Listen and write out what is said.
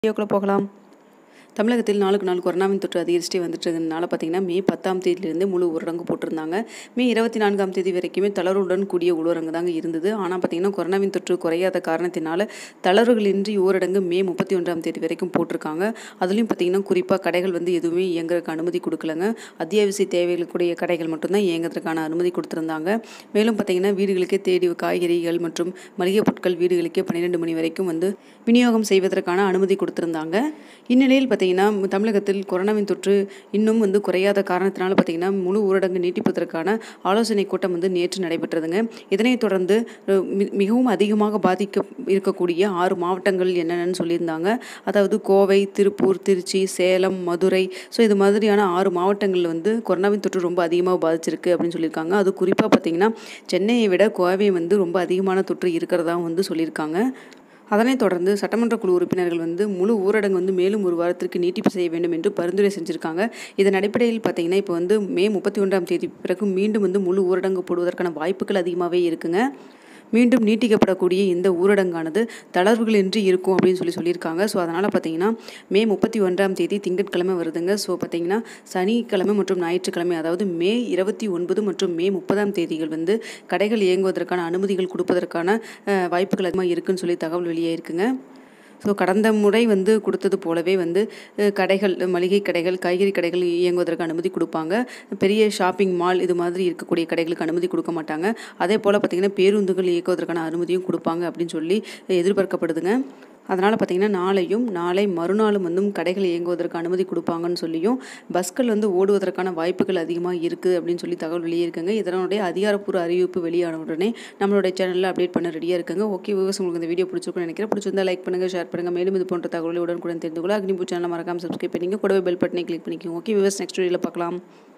வீடியோக்குள்ள போகலாம். தமிழகத்தில் நாளுக்கு நாள் கொரோனாவின் தொற்று அதிகரிச்சுட்டே வந்துட்டுருக்கிறதுனால பார்த்தீங்கன்னா மே 10ஆம் தேதியிலிருந்து முழு ஊரடங்கு போட்டிருந்தாங்க. மே 24ஆம் தேதி வரைக்குமே தளர்வுடன் கூடிய ஊரடங்கு தாங்க இருந்தது. ஆனால் பார்த்தீங்கன்னா கொரோனாவின் தொற்று குறையாத காரணத்தினால தளர்வுகளின்றி ஊரடங்கு மே 31ஆம் தேதி வரைக்கும் போட்டிருக்காங்க. அதுலேயும் பார்த்தீங்கன்னா குறிப்பாக கடைகள் எதுவுமே இயங்குறதுக்கு அனுமதி கொடுக்கலங்க. அத்தியாவசிய தேவைகளுக்குடைய கடைகள் மட்டும்தான் இயங்குறதுக்கான அனுமதி கொடுத்துருந்தாங்க. மேலும் பார்த்தீங்கன்னா வீடுகளுக்கே தேடி காய்கறிகள் மற்றும் மளிகை பொருட்கள் வீடுகளுக்கே 12 மணி வரைக்கும் விநியோகம் செய்வதற்கான அனுமதி கொடுத்துருந்தாங்க. இந்நிலையில் பார்த்தீங்கன்னா தமிழகத்தில் கொரோனாவின் தொற்று இன்னும் குறையாத காரணத்தினால பார்த்தீங்கன்னா முழு ஊரடங்கு நீட்டிப்பதற்கான ஆலோசனை கூட்டம் நேற்று நடைபெற்றதுங்க. இதனைத் தொடர்ந்து மிகவும் அதிகமாக பாதிக்க இருக்கக்கூடிய 6 மாவட்டங்கள் என்னென்னு சொல்லியிருந்தாங்க. அதாவது கோவை, திருப்பூர், திருச்சி, சேலம், மதுரை, இது மாதிரியான 6 மாவட்டங்களில் கொரோனாவின் தொற்று ரொம்ப அதிகமாக பாதிச்சிருக்கு அப்படின்னு சொல்லியிருக்காங்க. அது குறிப்பாக பார்த்தீங்கன்னா சென்னையை விட கோவை ரொம்ப அதிகமான தொற்று இருக்கிறதா சொல்லியிருக்காங்க. அதனைத் தொடர்ந்து சட்டமன்ற குழு உறுப்பினர்கள் முழு ஊரடங்கு மேலும் ஒரு வாரத்திற்கு நீட்டிப்பு செய்ய வேண்டும் என்று பரிந்துரை செஞ்சுருக்காங்க. இதன் அடிப்படையில் பார்த்தீங்கன்னா இப்போ மே 31ஆம் தேதி பிறகு மீண்டும் முழு ஊரடங்கு போடுவதற்கான வாய்ப்புகள் அதிகமாகவே இருக்குங்க. மீண்டும் நீட்டிக்கப்படக்கூடிய இந்த ஊரடங்கானது தளர்வுகளின்றி இருக்கும் அப்படின்னு சொல்லியிருக்காங்க. அதனால் பார்த்தீங்கன்னா மே 31ஆம் தேதி திங்கட்கிழமை வருதுங்க. பார்த்தீங்கன்னா சனிக்கிழமை மற்றும் ஞாயிற்றுக்கிழமை, அதாவது மே 29 மற்றும் மே 30ஆம் தேதிகள் கடைகள் இயங்குவதற்கான அனுமதிகள் கொடுப்பதற்கான வாய்ப்புகள் அதிகமாக இருக்குன்னு சொல்லி தகவல் வெளியே இருக்குங்க. கடந்த முறை கொடுத்தது போலவே கடைகள், மளிகை கடைகள், காய்கறி கடைகள் இயங்குவதற்கு அனுமதி கொடுப்பாங்க. பெரிய ஷாப்பிங் மால் இது மாதிரி இருக்கக்கூடிய கடைகளுக்கு அனுமதி கொடுக்க மாட்டாங்க. அதே போல் பார்த்திங்கன்னா பேருந்துகள் இயக்குவதற்கான அனுமதியும் கொடுப்பாங்க அப்படின்னு சொல்லி எதிர்பார்க்கப்படுதுங்க. அதனால் பார்த்திங்கன்னா நாளை மறுநாளும் கடைகள் இயங்குவதற்கு அனுமதி கொடுப்பாங்கன்னு சொல்லியும் பஸ்கள் ஓடுவதற்கான வாய்ப்புகள் அதிகமாக இருக்குது அப்படின்னு சொல்லி தகவல் வெளியிருக்குங்க. இதனுடைய அதிகாரப்பூர்வ அறிவிப்பு வெளியான உடனே நம்மளுடைய சேனலில் அப்டேட் பண்ண ரெடியாக இருக்குங்க. ஓகே வியூவர்ஸ், உங்களுக்கு இந்த வீடியோ பிடிச்சிருக்குன்னு நினைக்கிறேன். பிடிச்சிருந்தா லைக் பண்ணுங்கள், ஷேர் பண்ணுங்கள். மேலும் இது போன்ற தகவலை உடனுக்குடன் தெரிந்து கொள்ள அக்னிபூ சேனலை மறக்காமல் சப்ஸ்கிரைப் பண்ணிங்க. கூடவே பெல் பட்டனை கிளிக் பண்ணிக்கோங்க. ஓகே வியூவர்ஸ், நெக்ஸ்ட் வீடியோவில் பார்க்கலாம்.